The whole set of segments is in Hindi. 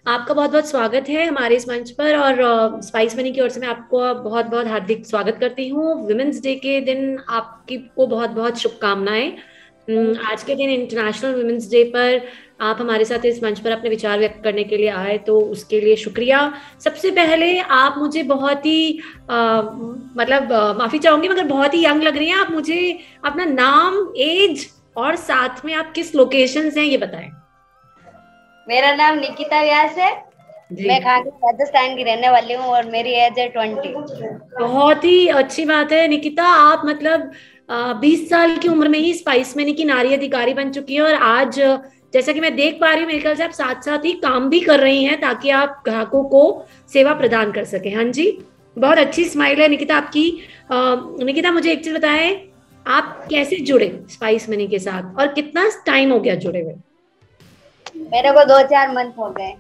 आपका बहुत बहुत स्वागत है हमारे इस मंच पर। और स्पाइस मनी की ओर से मैं आपको बहुत बहुत हार्दिक स्वागत करती हूँ। विमेंस डे के दिन आपकी को बहुत बहुत शुभकामनाएं। आज के दिन इंटरनेशनल विमेंस डे पर आप हमारे साथ इस मंच पर अपने विचार व्यक्त करने के लिए आए, तो उसके लिए शुक्रिया। सबसे पहले आप मुझे बहुत ही माफी चाहूंगी, मगर बहुत ही यंग लग रही हैं आप। मुझे अपना नाम, एज और साथ में आप किस लोकेशन से हैं ये बताएं। मेरा नाम निकिता व्यास है। जी, मैं खांडवा राजस्थान की रहने वाली हूँ और मेरी एज है 20। बहुत ही अच्छी बात है निकिता। आप मतलब 20 साल की उम्र में ही स्पाइस मैनी की नारी अधिकारी बन चुकी है, और आज जैसा कि मैं देख पा रही हूँ, मेरे ख्याल से आप साथ साथ ही काम भी कर रही हैं ताकि आप ग्राहकों को सेवा प्रदान कर सकें। हाँ जी, बहुत अच्छी स्माइल है निकिता आपकी। निकिता, मुझे एक चीज बताएं, आप कैसे जुड़े स्पाइस मनी के साथ और कितना टाइम हो गया जुड़े हुए? मेरे को 2-4 मंथ हो गए।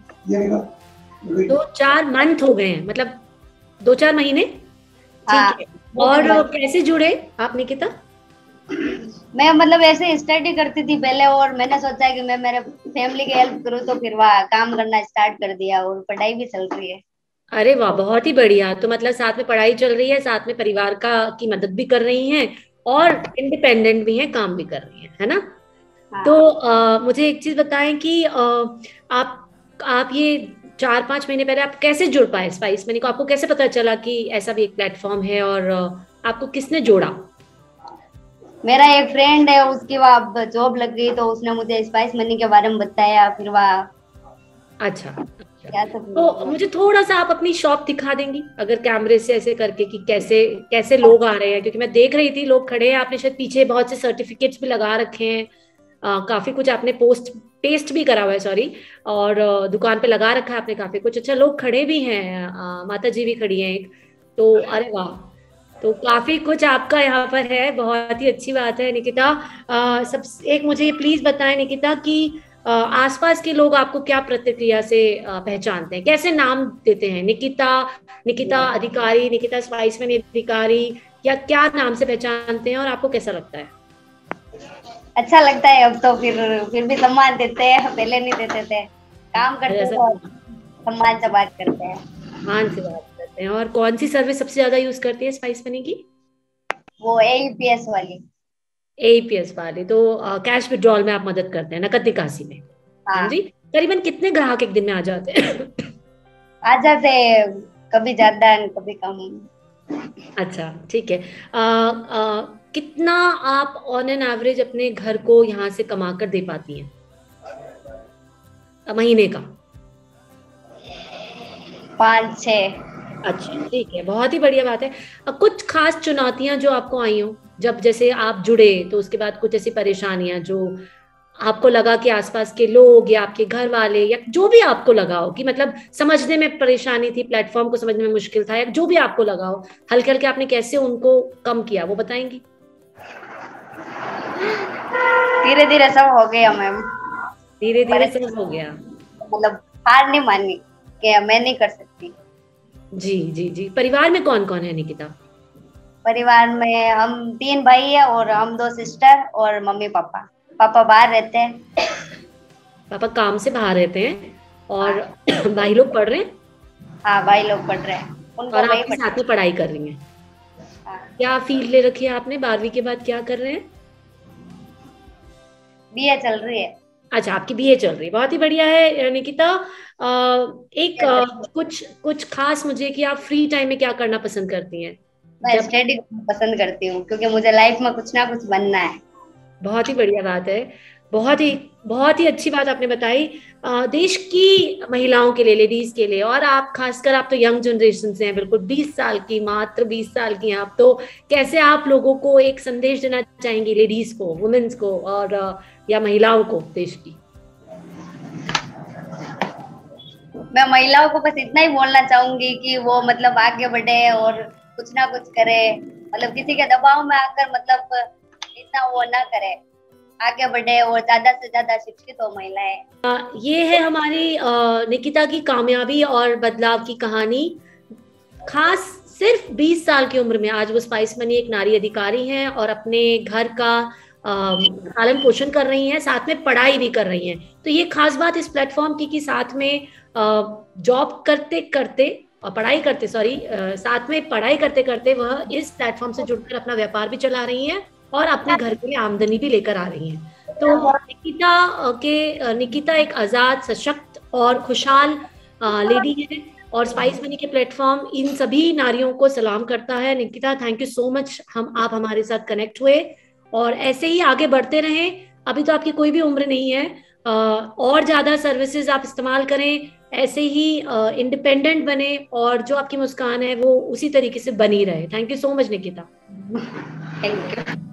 2-4 मंथ हो गए हैं, मतलब 2-4 महीने। ठीक हाँ, है। दो और तीन मंथ कैसे जुड़े आप निकिता? मैं मतलब ऐसे स्टडी करती थी पहले और मैंने सोचा कि मैं मेरे फैमिली की हेल्प करूँ, तो फिर वहाँ काम करना स्टार्ट कर दिया और पढ़ाई भी चल रही है। अरे वाह, बहुत ही बढ़िया। तो मतलब साथ में पढ़ाई चल रही है, साथ में परिवार का की मदद भी कर रही हैं, और इंडिपेंडेंट भी हैं, काम भी कर रही हैं, है ना? तो हाँ, मुझे एक चीज बताएं कि आप ये 4-5 महीने पहले आप कैसे जुड़ पाए स्पाइस मनी को? आपको कैसे पता चला कि ऐसा भी एक प्लेटफॉर्म है, और आपको किसने जोड़ा? मेरा एक फ्रेंड है, उसकी वहाँ जॉब लग गई तो उसने मुझे स्पाइस मनी के बारे में बताया। फिर वहाँ अच्छा अच्छा। क्या तो तो मुझे थोड़ा सा आप अपनी शॉप दिखा देंगी अगर कैमरे से ऐसे करके, कि कैसे कैसे लोग आ रहे हैं, क्योंकि मैं देख रही थी लोग खड़े हैं। आपने शायद पीछे बहुत से सर्टिफिकेट्स भी लगा रखे हैं। काफी कुछ आपने पेस्ट भी करा हुआ है, सॉरी। और दुकान पे लगा रखा है आपने काफी कुछ। अच्छा, लोग खड़े भी हैं, माता जी भी खड़ी हैं एक। तो अरे वाह, तो काफी कुछ आपका यहाँ पर है, बहुत ही अच्छी बात है निकिता। सब एक मुझे प्लीज बताएं निकिता कि आसपास के लोग आपको क्या प्रतिक्रिया से पहचानते हैं, कैसे नाम देते हैं? निकिता, निकिता अधिकारी, निकिता स्पाइस में अधिकारी, या क्या नाम से पहचानते हैं, और आपको कैसा लगता है? अच्छा लगता है। अब तो फिर भी सम्मान देते हैं, पहले नहीं देते थे। काम करते हैं ऐसा तो सम्मान से बात करते हैं। मान से बात करते हैं। और कौन सी सर्विस सबसे ज्यादा यूज करती है स्पाइस मनी की? वो एईपीएस वाली। एपीएस वाली। तो कैश विड्रॉल में आप मदद करते हैं, नकद निकासी में? हाँ हाँ, जी। करीबन कितने ग्राहक एक दिन में आ जाते हैं? आ जाते हैं, कभी ज्यादा कभी कम। अच्छा, ठीक है। कितना आप ऑन एन एवरेज अपने घर को यहाँ से कमा कर दे पाती हैं महीने का? 5-6। अच्छा, ठीक है, बहुत ही बढ़िया बात है। कुछ खास चुनौतियां जो आपको आई हो जब जैसे आप जुड़े, तो उसके बाद कुछ ऐसी परेशानियां जो आपको लगा कि आसपास के लोग या आपके घर वाले या जो भी आपको लगा हो कि मतलब समझने में परेशानी थी, प्लेटफॉर्म को समझने में मुश्किल था, या जो भी आपको लगा हो, हल्के हल्के आपने कैसे उनको कम किया, वो बताएंगी? धीरे धीरे सब हो गया मैम। धीरे धीरे परेशान, सब हो गया। मतलब हार नहीं मानी कि मैं नहीं कर सकती। जी जी जी। परिवार में कौन कौन है निकिता? परिवार में हम 3 भाई है और हम 2 सिस्टर और मम्मी पापा। पापा बाहर रहते हैं। पापा काम से बाहर रहते हैं, और हाँ। भाई लोग पढ़ रहे हैं, हाँ, भाई लोग पढ़ रहे हैं, उनको और वही आप भी पढ़। साथ में पढ़ाई कर रही हैं? हाँ, क्या फील्ड ले रखी है आपने? 12वीं के बाद क्या कर रहे हैं? बीए चल रही है। अच्छा, आपकी बीए चल रही है, बहुत ही बढ़िया है निकिता। एक कुछ कुछ खास मुझे कि आप फ्री टाइम में क्या करना पसंद करती हैं मैं जब? स्टडी पसंद करती हूँ क्योंकि मुझे लाइफ में कुछ ना कुछ बनना है। बहुत ही बढ़िया बात है। बहुत ही बहुत ही अच्छी बात आपने बताई। देश की महिलाओं के लिए, लेडीज के लिए, और आप खासकर, आप तो यंग जनरेशन से हैं, बिल्कुल 20 साल की, मात्र 20 साल की हैं आप तो। कैसे आप लोगों को एक संदेश देना चाहेंगी, लेडीज को, वुमेन्स को, और या महिलाओं को देश की? मैं महिलाओं को बस इतना ही बोलना चाहूंगी कि वो मतलब आगे बढ़े और कुछ ना कुछ करे। मतलब किसी के दबाव में आकर मतलब इतना वो ना करे, आगे बढ़े और ज्यादा से ज्यादा शिक्षित हो महिलाएं। ये है हमारी निकिता की कामयाबी और बदलाव की कहानी। खास सिर्फ 20 साल की उम्र में आज वो स्पाइस मनी एक नारी अधिकारी हैं, और अपने घर का पालन पोषण कर रही हैं, साथ में पढ़ाई भी कर रही हैं। तो ये खास बात इस प्लेटफॉर्म की कि साथ में जॉब करते करते पढ़ाई करते सॉरी साथ में पढ़ाई करते करते वह इस प्लेटफॉर्म से जुड़कर अपना व्यापार भी चला रही हैं और अपने घर के लिए आमदनी भी लेकर आ रही हैं। तो निकिता एक आजाद, सशक्त और खुशहाल लेडी है और स्पाइस मनी के प्लेटफॉर्म इन सभी नारियों को सलाम करता है। Nikita, thank you so much, आप हमारे साथ कनेक्ट हुए और ऐसे ही आगे बढ़ते रहें। अभी तो आपकी कोई भी उम्र नहीं है, और ज्यादा सर्विसेज आप इस्तेमाल करें, ऐसे ही इंडिपेंडेंट बने और जो आपकी मुस्कान है वो उसी तरीके से बनी रहे। Thank you so much Nikita. Thank you.